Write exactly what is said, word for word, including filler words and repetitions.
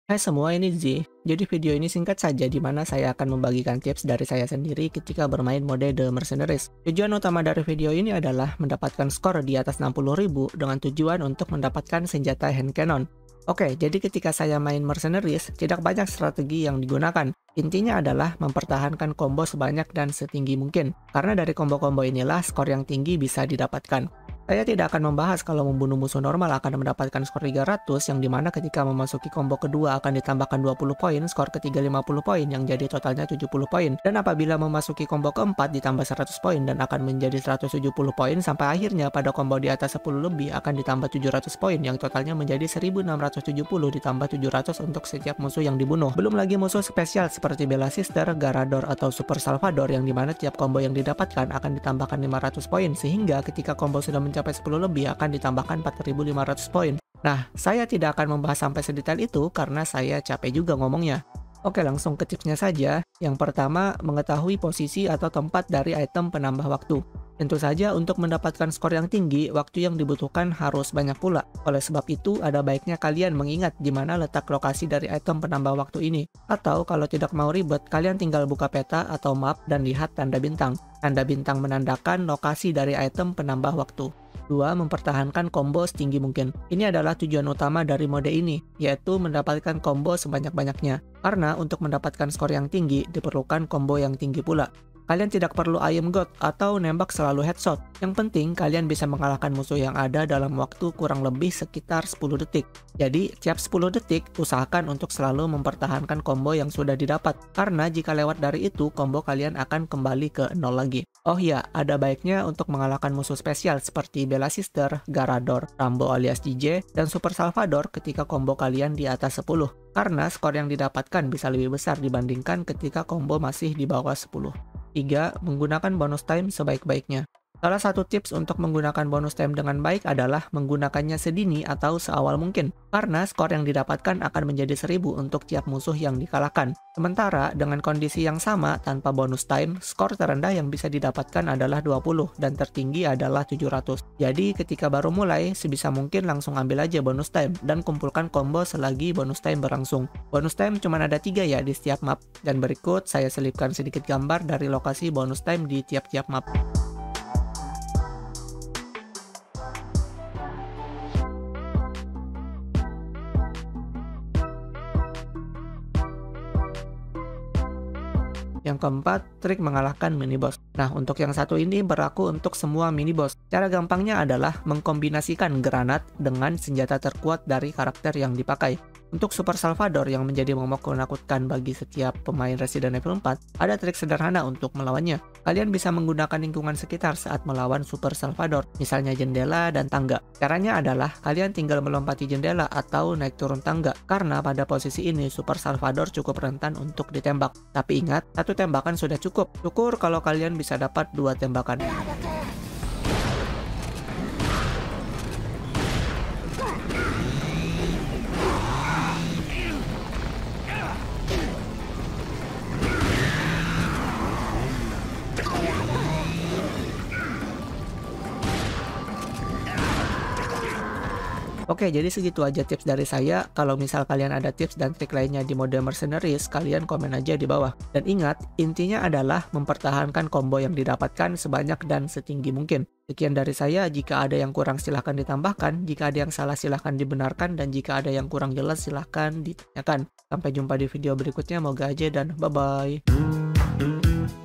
Hai semua, ini Z. Jadi video ini singkat saja di mana saya akan membagikan tips dari saya sendiri ketika bermain mode The Mercenaries. Tujuan utama dari video ini adalah mendapatkan skor di atas enam puluh ribu dengan tujuan untuk mendapatkan senjata hand cannon. Oke, jadi ketika saya main Mercenaries, tidak banyak strategi yang digunakan. Intinya adalah mempertahankan combo sebanyak dan setinggi mungkin. Karena dari combo-combo inilah skor yang tinggi bisa didapatkan. Saya tidak akan membahas kalau membunuh musuh normal akan mendapatkan skor tiga ratus, yang dimana ketika memasuki combo kedua akan ditambahkan dua puluh poin, skor ketiga lima puluh poin, yang jadi totalnya tujuh puluh poin. Dan apabila memasuki combo keempat ditambah seratus poin dan akan menjadi seratus tujuh puluh poin, sampai akhirnya pada combo di atas sepuluh lebih akan ditambah tujuh ratus poin, yang totalnya menjadi seribu enam ratus tujuh puluh ditambah tujuh ratus untuk setiap musuh yang dibunuh. Belum lagi musuh spesial seperti Bella Sister, Garador, atau Super Salvador, yang dimana tiap combo yang didapatkan akan ditambahkan lima ratus poin, sehingga ketika combo sudah mencapai sepuluh lebih akan ditambahkan empat ribu lima ratus poin. Nah, saya tidak akan membahas sampai sedetail itu karena saya capek juga ngomongnya. Oke, langsung ke tipsnya saja. Yang pertama, mengetahui posisi atau tempat dari item penambah waktu. Tentu saja untuk mendapatkan skor yang tinggi, waktu yang dibutuhkan harus banyak pula. Oleh sebab itu, ada baiknya kalian mengingat di mana letak lokasi dari item penambah waktu ini. Atau kalau tidak mau ribet, kalian tinggal buka peta atau map dan lihat tanda bintang. Tanda bintang menandakan lokasi dari item penambah waktu. Dua, mempertahankan combo setinggi mungkin. Ini adalah tujuan utama dari mode ini, yaitu mendapatkan combo sebanyak-banyaknya. Karena untuk mendapatkan skor yang tinggi, diperlukan combo yang tinggi pula. Kalian tidak perlu I am God atau nembak selalu headshot. Yang penting kalian bisa mengalahkan musuh yang ada dalam waktu kurang lebih sekitar sepuluh detik. Jadi tiap sepuluh detik usahakan untuk selalu mempertahankan combo yang sudah didapat. Karena jika lewat dari itu, combo kalian akan kembali ke nol lagi. Oh ya, ada baiknya untuk mengalahkan musuh spesial seperti Bella Sister, Garador, Rambo alias D J, dan Super Salvador ketika combo kalian di atas sepuluh. Karena skor yang didapatkan bisa lebih besar dibandingkan ketika combo masih di bawah sepuluh. Tiga. Menggunakan bonus time sebaik-baiknya. Salah satu tips untuk menggunakan bonus time dengan baik adalah menggunakannya sedini atau seawal mungkin, karena skor yang didapatkan akan menjadi seribu untuk tiap musuh yang dikalahkan. Sementara dengan kondisi yang sama tanpa bonus time, skor terendah yang bisa didapatkan adalah dua puluh dan tertinggi adalah tujuh ratus. Jadi ketika baru mulai, sebisa mungkin langsung ambil aja bonus time dan kumpulkan combo selagi bonus time berlangsung. Bonus time cuma ada tiga ya di setiap map, dan berikut saya selipkan sedikit gambar dari lokasi bonus time di tiap-tiap map. Yang keempat, trik mengalahkan mini boss. Nah, untuk yang satu ini berlaku untuk semua mini boss. Cara gampangnya adalah mengkombinasikan granat dengan senjata terkuat dari karakter yang dipakai. Untuk Super Salvador yang menjadi momok menakutkan bagi setiap pemain Resident Evil empat, ada trik sederhana untuk melawannya. Kalian bisa menggunakan lingkungan sekitar saat melawan Super Salvador, misalnya jendela dan tangga. Caranya adalah kalian tinggal melompati jendela atau naik turun tangga, karena pada posisi ini Super Salvador cukup rentan untuk ditembak. Tapi ingat, satu tembakan sudah cukup. Syukur kalau kalian bisa dapat dua tembakan. Oke, jadi segitu aja tips dari saya. Kalau misal kalian ada tips dan trik lainnya di mode Mercenaries, kalian komen aja di bawah. Dan ingat, intinya adalah mempertahankan combo yang didapatkan sebanyak dan setinggi mungkin. Sekian dari saya, jika ada yang kurang silahkan ditambahkan, jika ada yang salah silahkan dibenarkan, dan jika ada yang kurang jelas silahkan ditanyakan. Sampai jumpa di video berikutnya, moga aja dan bye-bye.